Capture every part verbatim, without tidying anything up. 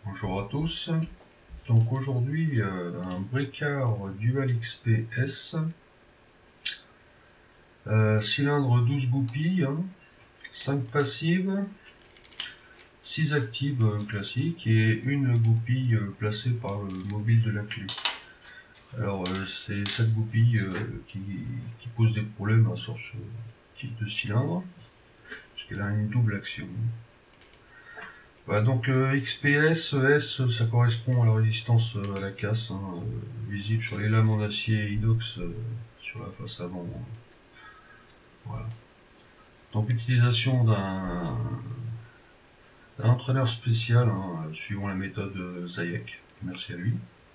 Bonjour à tous. Donc aujourd'hui euh, un Bricard Dual X P S, euh, cylindre douze goupilles, hein, cinq passives, six actives euh, classiques et une goupille euh, placée par le mobile de la clé. Alors euh, c'est cette goupille euh, qui, qui pose des problèmes hein, sur ce type de cylindre, parce qu'elle a une double action. Voilà, donc euh, X P S, S, ça correspond à la résistance euh, à la casse, hein, euh, visible sur les lames en acier inox euh, sur la face avant. Hein. Voilà. Donc utilisation d'un entraîneur spécial, hein, suivant la méthode euh, Zayek, merci à lui.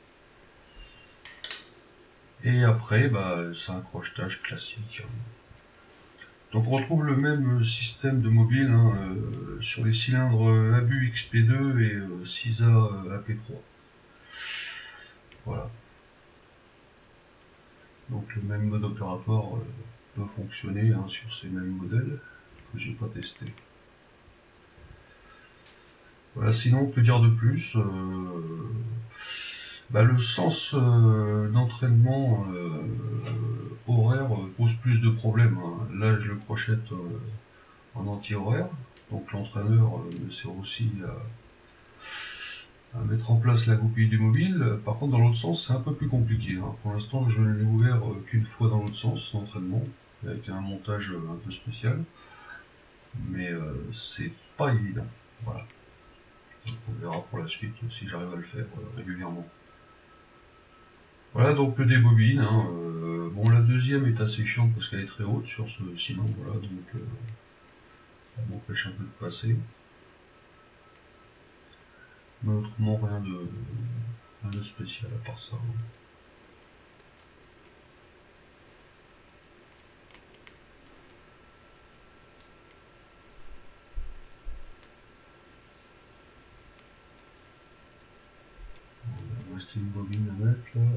Et après, bah, c'est un crochetage classique. Hein. Donc on retrouve le même système de mobile hein, euh, sur les cylindres Abu X P deux et euh, Sisa euh, A P trois. Voilà. Donc le même mode opératoire euh, peut fonctionner hein, sur ces mêmes modèles que j'ai pas testé. Voilà, sinon on peut dire de plus, euh, bah, le sens euh, d'entraînement euh, horaire pose plus de problèmes. Hein. Là je le crochette euh, en anti-horaire, donc l'entraîneur euh, me sert aussi à, à mettre en place la goupille du mobile. Par contre dans l'autre sens c'est un peu plus compliqué. Hein. Pour l'instant je ne l'ai ouvert euh, qu'une fois dans l'autre sens, l'entraînement, avec un montage euh, un peu spécial. Mais euh, c'est pas évident. Voilà. Donc on verra pour la suite si j'arrive à le faire euh, régulièrement. Voilà donc des bobines. Hein, euh, bon la deuxième est assez chiante parce qu'elle est très haute sur ce cylindre, voilà, donc euh, ça m'empêche un peu de passer. Mais autrement rien de, rien de spécial à part ça. Hein. Il reste une bobine à mettre là.